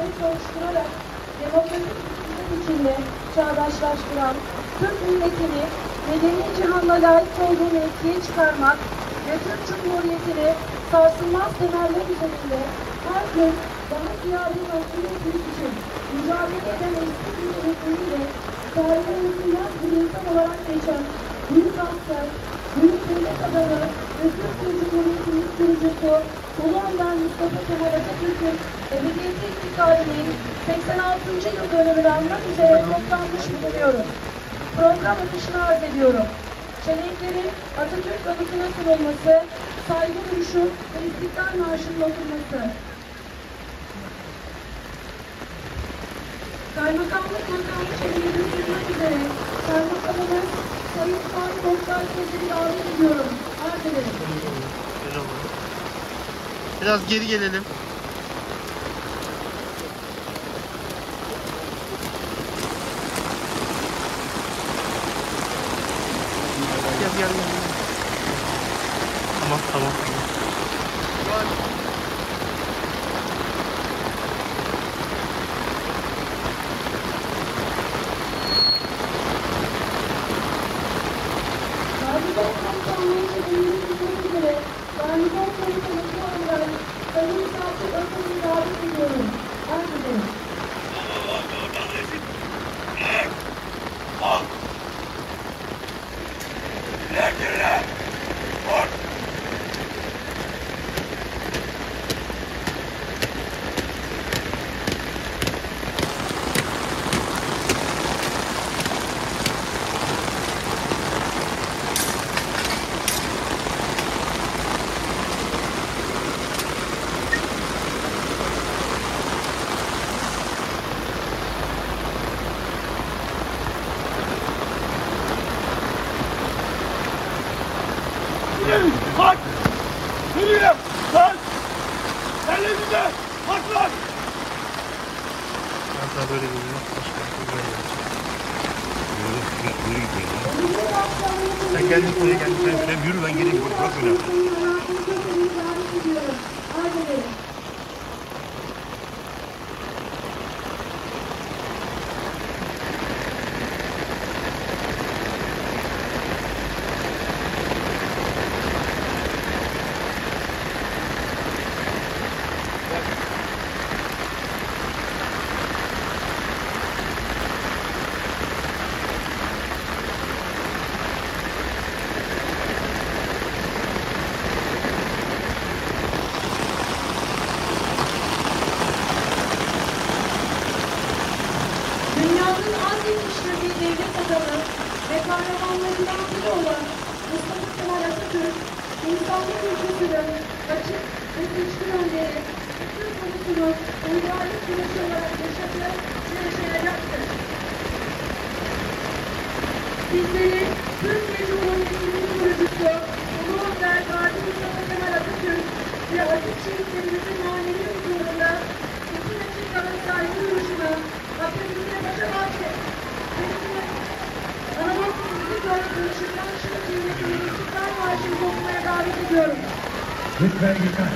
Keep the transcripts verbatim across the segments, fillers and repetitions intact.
adalet oluşturarak demokratik sistem içinde çağdaşlaştıran Türk milletini medeni cihanla layık olduğu mevkiye çıkarmak ve Türk Cumhuriyeti'ni sarsılmaz temeller üzerinde her gün daha ziyade noktada etmek için mücadele eden eski bir yönetimiyle tarihe unutulmaz bir insan olarak geçen büyük asker, büyük devlet adamı ve Türkiye Cumhuriyeti'nin kurucusu Ulu Önder Mustafa Kemal Atatürk'ün ebediyeti iktidarının seksen altıncı yıl dönümünü anmak üzere toplanmış bulunuyoruz. Program akışını arz ediyorum. Çelenklerin Atatürk anıtına sunulması, saygı duruşu ve İstiklal Marşı'nın okunması. Kaymakamlık makamı çeleğini sunmak üzere Kaymakamımız Sayın Fatih Oktay Sezer'i davet ediyorum. Arz edelim. Biraz geri gelelim. Gel gel gel. Tamam tamam. Kalk! Yürüyün! Kalk! Elinize! Kalk lan! Ben daha böyle geliyorum. Başka bir şey Yürü, yürü, yürü gidiyor ya. Sen geldin oraya geldin. Sen, sen yürü ben geleyim. Bırak beni. ve kahramanlarından biri olan Mustafa Kemal Atatürk, insanlık ülkesinin açık ve seçkin önderi, Türk konusunu uygarlık süreci olarak yaşadı ve yaşayacaktır. Bizleri Türkiye Cumhuriyeti'nin kurucusu Ulu Önder Gazi Mustafa Kemal Atatürk ve aziz şehitlerimizin manevi huzurunda iki dakikalık saygı duruşuna Atatürk'e başa bahçe. Anadolu'muzu görüşünden şu cümletini İstiklal Marşı'nı okumaya davet ediyorum. Lütfen dikkat.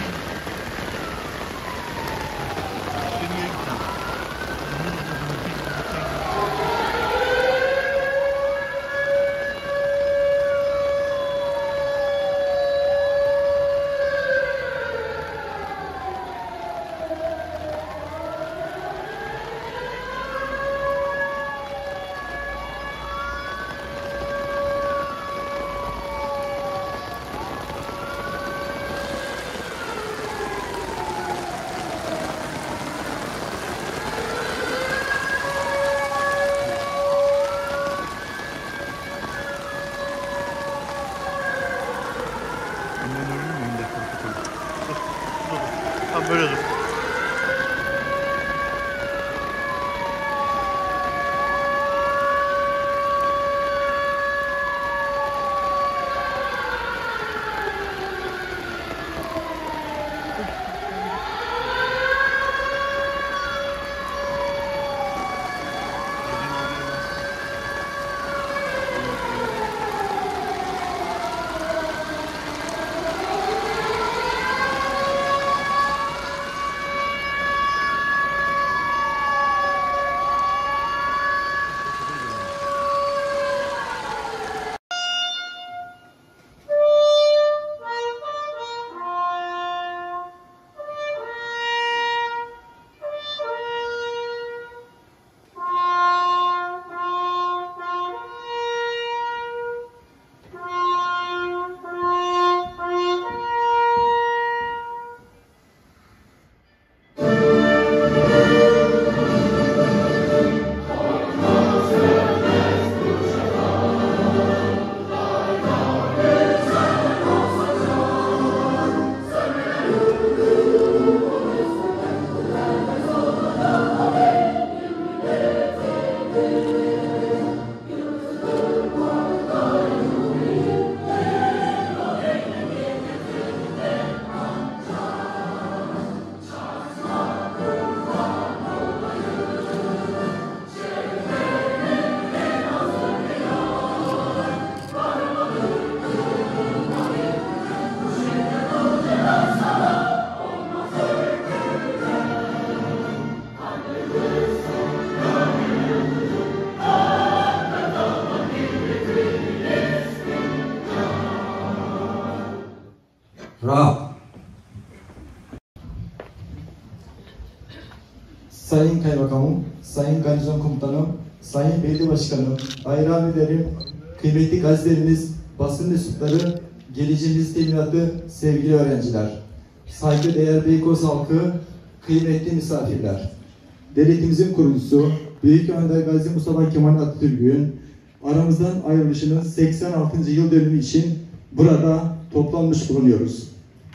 Sayın Kaymakamım, Sayın Garnizon Komutanım, Sayın Belediye Başkanım, bayram ederim, kıymetli gazilerimiz, basın mensupları, geleceğimiz teminatı, sevgili öğrenciler, saygıdeğer Beykoz halkı, kıymetli misafirler. Devletimizin kurucusu, Büyük Önder Gazi Mustafa Kemal Atatürk'ün aramızdan ayrılışının seksen altıncı yıl dönümü için burada toplanmış bulunuyoruz.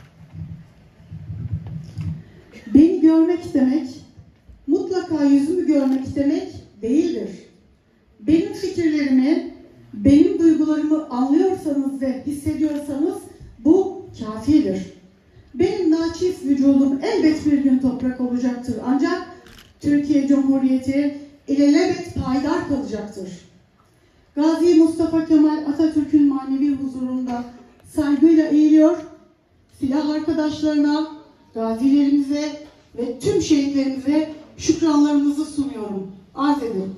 Beni görmek istemek, mutlaka yüzümü görmek istemek değildir. Benim fikirlerimi, benim duygularımı anlıyorsanız ve hissediyorsanız bu kafidir. Benim naçiz vücudum elbet bir gün toprak olacaktır. Ancak Türkiye Cumhuriyeti ilelebet payidar kalacaktır. Gazi Mustafa Kemal Atatürk'ün manevi huzurunda saygıyla eğiliyor, silah arkadaşlarına, gazilerimize ve tüm şehitlerimize şükranlarımızı sunuyorum. Arz ederim.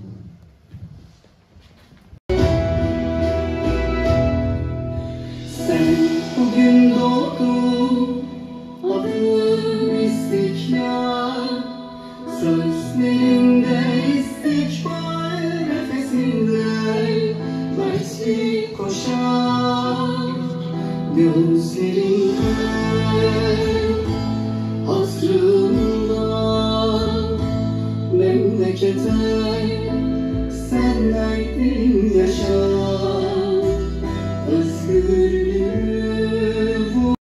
Sen bugün doğdun, adın istiklal, sözlerinde istikbal, nefesinde belki koşar, gözlerinde asrında memlekete sen verdin yaşar, özgürlüğü vur.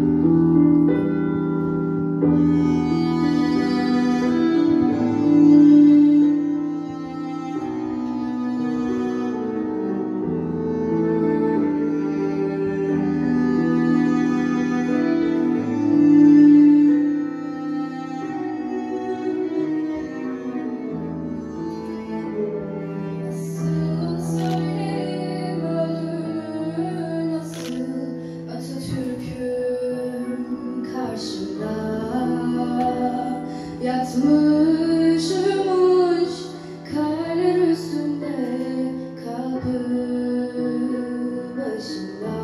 Yatmış uyumuş karlar üstünde, kalbi başında.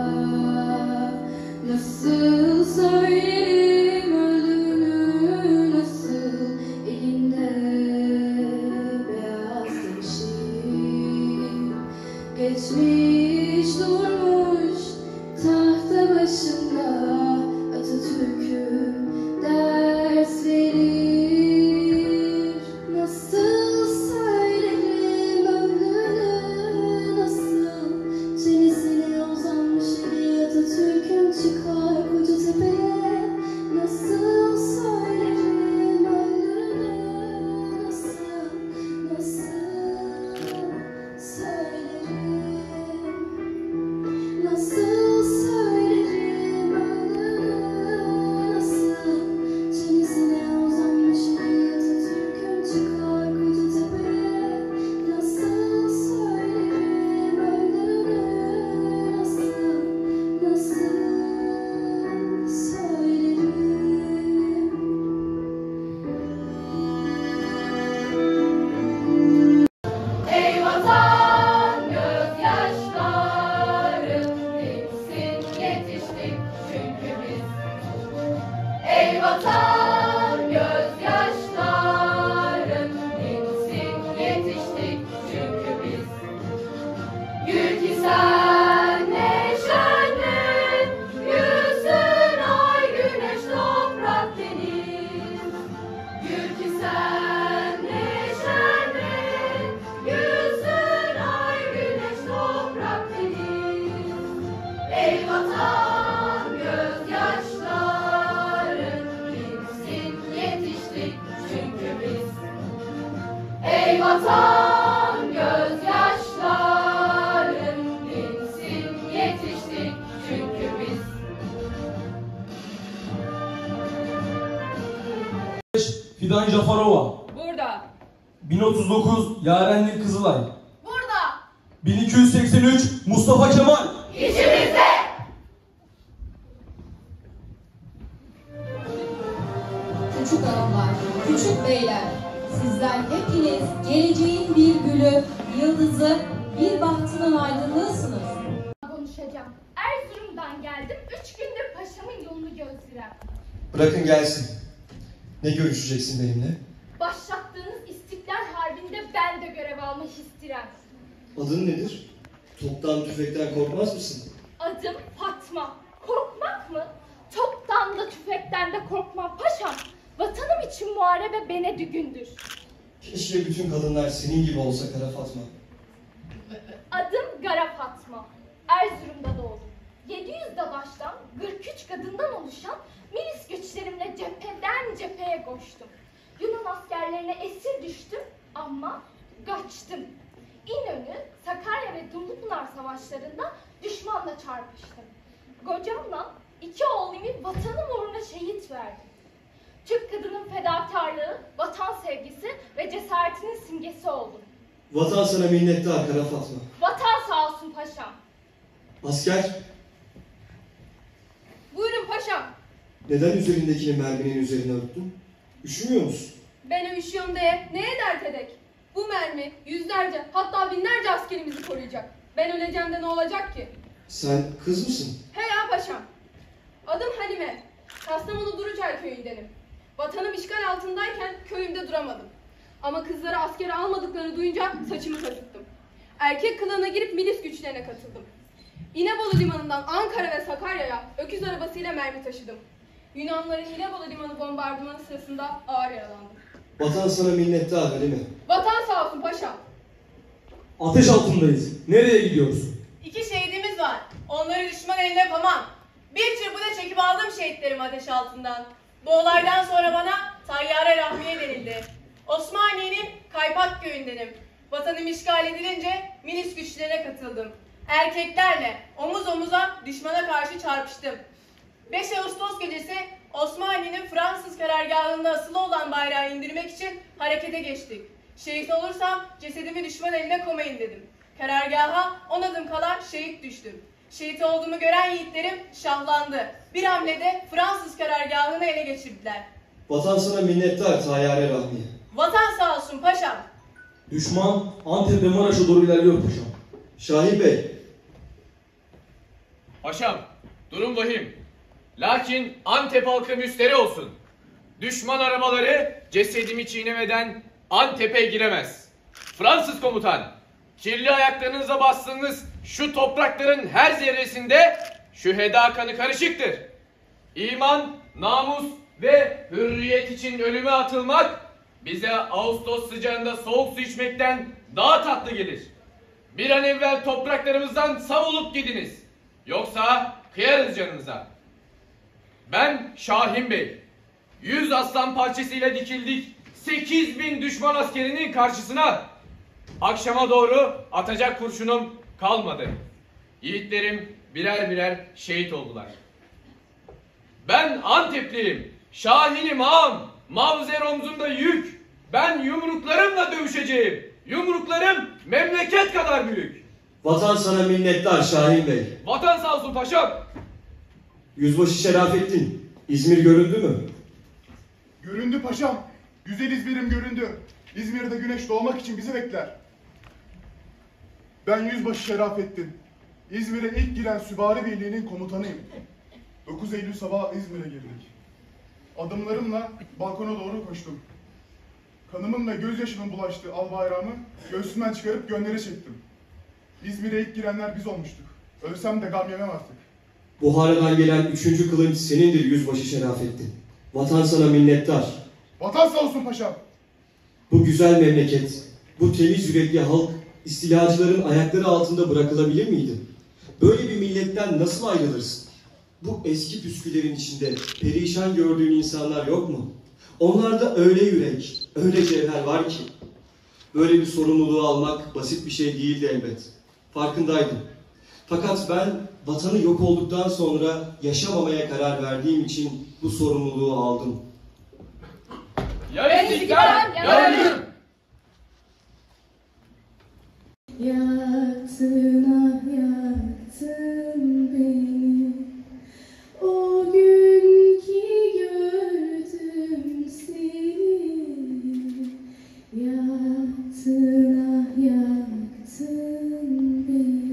Nasıl söylerim öldüğünü, nasıl elinde beyaz demişim. Geçmiş durmuş tahta başında, Atatürk'ün ders verir. Nasıl söylerim ömrünü, nasıl çenesine uzanmış eli Atatürk'ün çıkar koca tepeye. Nasıl söylerim ömrünü, nasıl, nasıl söylerim, nasıl söylerim ömrünü, nasıl çenesine uzanmış eli Atatürk'ün çıkar koca tepeye. Nasıl söylerim ömrünü, nasıl, nasıl söylerim. Ey vatan, gözyaşlarım dinsin, yetiştik çünkü biz. Ey vatan, gözyaşlarım dinsin, yetiştik çünkü biz. Gül ki sen neşenle, yüzün ay, güneş, toprak, deniz. Gül ki sen neşenle, yüzün ay, güneş, toprak, deniz. Ey vatan, gözyaşların dinsin, yetiştik çünkü biz. Ey vatan, gözyaşların dinsin, yetiştik çünkü biz. Fidan Jafarova. Burada. bin otuz dokuz Yarenlik Kızılay. Burada. bin iki yüz seksen üç Mustafa Kemal. İçimizde. Küçük hanımlar, küçük beyler, sizler hepiniz geleceğin bir gülü, yıldızı, bir bahtının aydınlığısınız. Konuşacağım. Erzurum'dan geldim. Üç gündür paşamın yolunu gözlüyorum. Bırakın gelsin. Ne görüşeceksin benimle? Baş aspirem. Adın nedir? Toptan tüfekten korkmaz mısın? Adım Fatma. Korkmak mı? Toptan da tüfekten de korkmam paşam. Vatanım için muharebe bene dügündür. Keşke bütün kadınlar senin gibi olsa Kara Fatma. Adım Gara Fatma. Erzurum'da doğdum. yedi yüz dadaştan kırk üç kadından oluşan milis güçlerimle cepheden cepheye koştum. Yunan askerlerine esir düştüm ama kaçtım. İnönü, Sakarya ve Dumlupınar savaşlarında düşmanla çarpıştım. Kocamla iki oğlumu vatanım uğruna şehit verdim. Türk kadının fedakarlığı, vatan sevgisi ve cesaretinin simgesi oldum. Vatan sana minnettar Kara Fatma. Vatan sağ olsun paşam. Asker, Buyurun paşam. neden üzerindekini merminin üzerine örttün? Üşümüyor musun? Ben üşüyorum diye neye dert edek? Bu mermi yüzlerce hatta binlerce askerimizi koruyacak. Ben öleceğim de ne olacak ki? Sen kız mısın? He ya paşam. Adım Halime. Kastamonu Duruçay köyündenim. Vatanım işgal altındayken köyümde duramadım. Ama kızları askere almadıklarını duyunca saçımı kazıttım. Erkek kılığına girip milis güçlerine katıldım. İnebolu limanından Ankara ve Sakarya'ya öküz arabasıyla mermi taşıdım. Yunanların İnebolu limanı bombardımanı sırasında ağır yaralandım. Vatan sana minnettar Halime. Vatan sağ olsun paşam. Ateş altındayız. Nereye gidiyoruz? İki şehidimiz var. Onları düşman eline yapamam. Bir çırpıda çekip aldım şehitlerimi ateş altından. Bu olaydan sonra bana Tayyare Rahmiye denildi. Osmaniye'nin Kaypak köyündenim. Vatanım işgal edilince milis güçlerine katıldım. Erkeklerle omuz omuza düşmana karşı çarpıştım. beş Ağustos gecesi Osmaniye'nin Fransız karargahında asılı olan bayrağı indirmek için harekete geçtik. Şehit olursam cesedimi düşman eline koymayın dedim. Karargaha on adım kala şehit düştüm. Şehit olduğumu gören yiğitlerim şahlandı. Bir hamlede Fransız karargahını ele geçirdiler. Vatan sana minnettar Tayyare Rahmiye. Vatan sağ olsun paşam. Düşman Antep ve Maraş'a doğru ilerliyor paşam. Şahin Bey. Paşam, durum vahim. Lakin Antep halkı müsteri olsun. Düşman arabaları cesedimi çiğnemeden Antep'e giremez. Fransız komutan, kirli ayaklarınıza bastığınız şu toprakların her zerresinde şüheda kanı karışıktır. İman, namus ve hürriyet için ölüme atılmak bize Ağustos sıcağında soğuk su içmekten daha tatlı gelir. Bir an evvel topraklarımızdan savulup gidiniz. Yoksa kıyarız canınıza. Ben Şahin Bey. Yüz aslan parçasıyla dikildik sekiz bin düşman askerinin karşısına. Akşama doğru atacak kurşunum kalmadı. Yiğitlerim birer birer şehit oldular. Ben Antepliyim. Şahinim ağam. Mavzer omzumda yük. Ben yumruklarımla dövüşeceğim. Yumruklarım memleket kadar büyük. Vatan sana minnettar Şahin Bey. Vatan sağ olsun paşam. Yüzbaşı Şerafettin, İzmir göründü mü? Göründü paşam. Güzel İzmir'im göründü. İzmir'de güneş doğmak için bizi bekler. Ben Yüzbaşı Şerafettin. İzmir'e ilk giren Süvari Birliği'nin komutanıyım. dokuz Eylül sabahı İzmir'e girdik. Adımlarımla balkona doğru koştum. Kanımın ve gözyaşımın bulaştığı al bayrağımı göğsümden çıkarıp gönderi çektim. İzmir'e ilk girenler biz olmuştuk. Ölsem de gam yemem artık. Buhara'dan gelen üçüncü kılınç senindir Yüzbaşı Şerafettin. Vatan sana minnettar. Vatan sağ olsun paşam. Bu güzel memleket, bu temiz yürekli halk istilacıların ayakları altında bırakılabilir miydi? Böyle bir milletten nasıl ayrılırsın? Bu eski püskülerin içinde perişan gördüğün insanlar yok mu? Onlarda öyle yürek, öyle cevher var ki. Böyle bir sorumluluğu almak basit bir şey değildi elbet. Farkındaydım. Fakat ben vatanı yok olduktan sonra yaşamamaya karar verdiğim için bu sorumluluğu aldım. Ya istiklal, ya ölüm. Yaktın ah yaktın beni, o gün ki gördüm seni. Yaktın ah yaktın beni.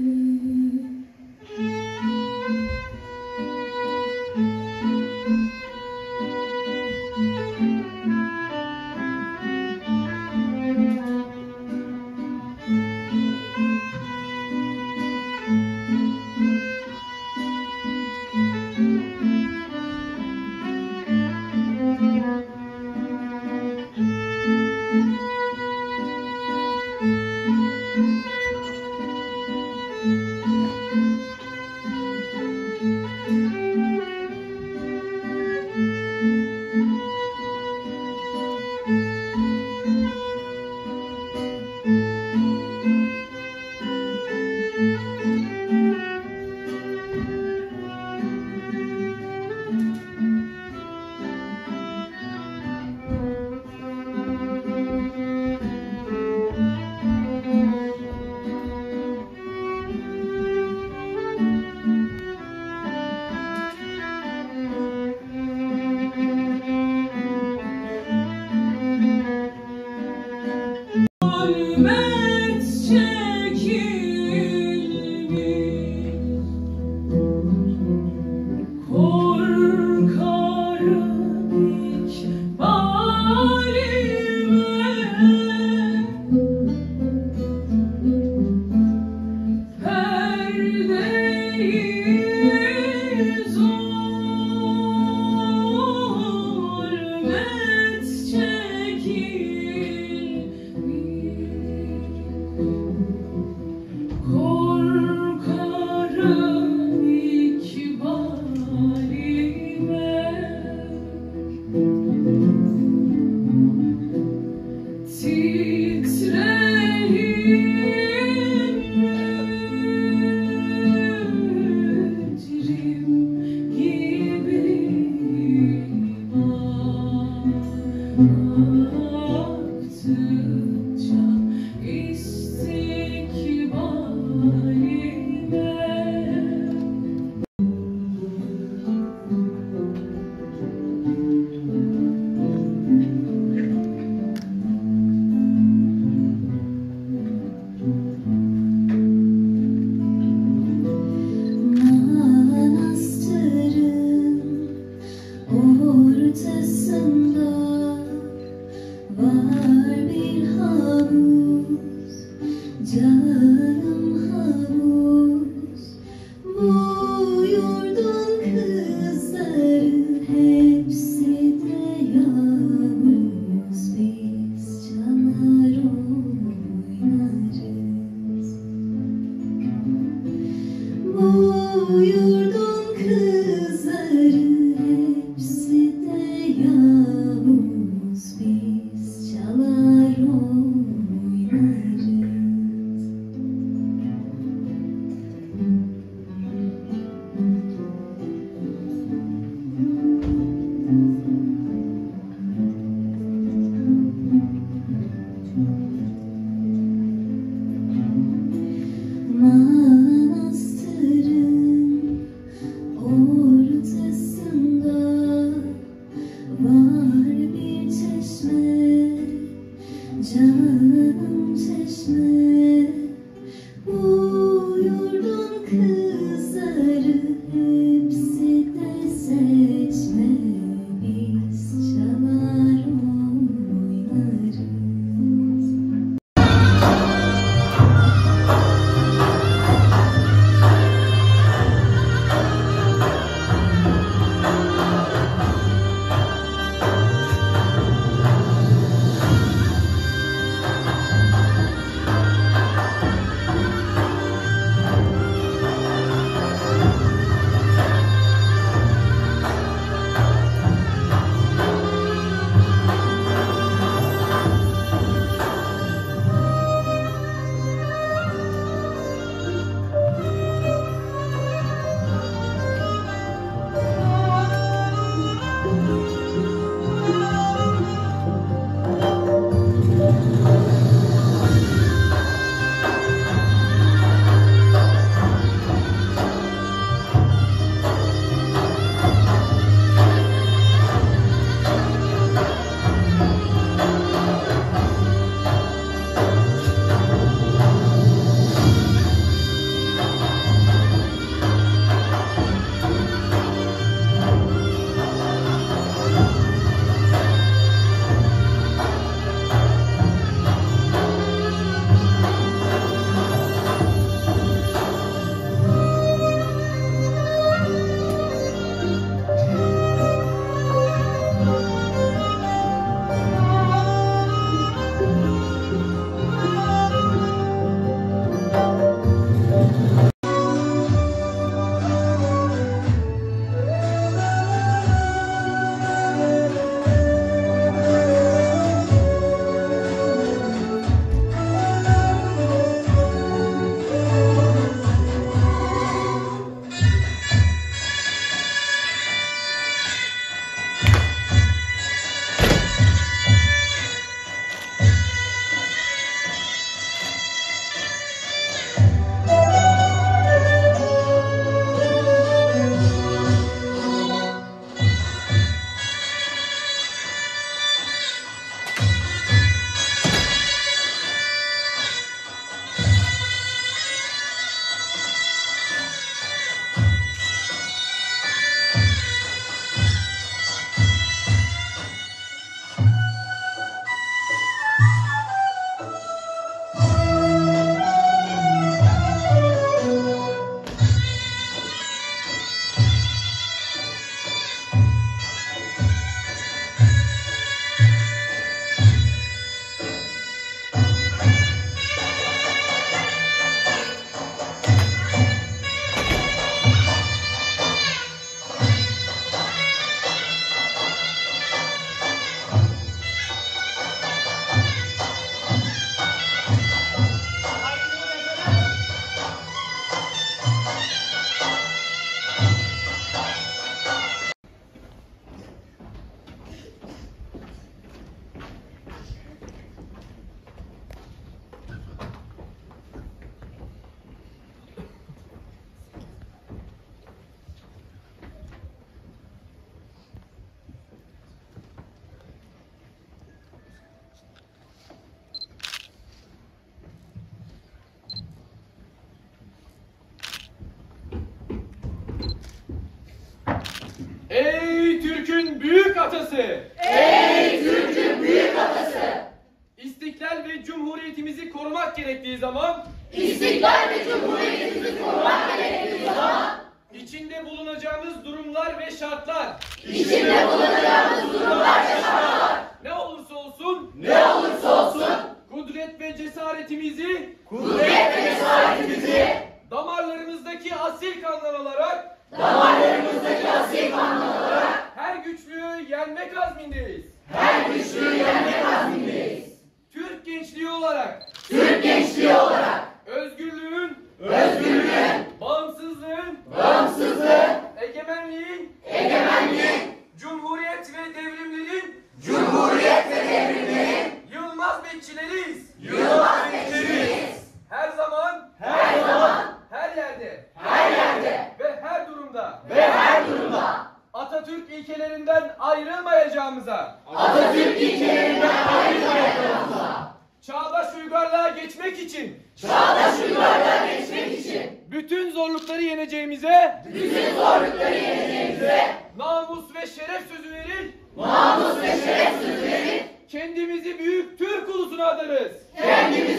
Türk'ün büyük atası! Ey Türk'ün büyük atası! İstiklal ve Cumhuriyetimizi korumak gerektiği zaman İstiklal ve Cumhuriyetimizi korumak gerektiği zaman içinde bulunacağımız durumlar ve şartlar İçinde bulunacağımız durumlar ve şartlar ne olursa olsun ne olursa olsun kudret ve cesaretimizi kudret ve cesaretimizi damarlarımızdaki asil kanlar olarak damarlarımızdaki asil kanlar olarak her güçlüğü yenmek azmindeyiz. Her güçlüğü yenmek azmindeyiz. Türk gençliği olarak Türk gençliği olarak özgürlüğün özgürlüğün bağımsızlığın bağımsızlığın egemenliğin egemenliğin cumhuriyet ve devrimlerin Cumhuriyet ve devrimlerin yılmaz bekçileriyiz. Yılmaz bekçileriyiz. Her zaman Her zaman her yerde her yerde ve her durumda ve her durumda Atatürk ilkelerinden ayrılmayacağımıza Atatürk ilkelerinden ayrılmayacağımıza çağdaş uygarlığa geçmek için çağdaş uygarlığa geçmek için bütün zorlukları yeneceğimize bütün zorlukları yeneceğimize namus ve şeref sözü verir namus ve şeref sözü verir kendimizi büyük Türk ulusuna adarız. kendimizi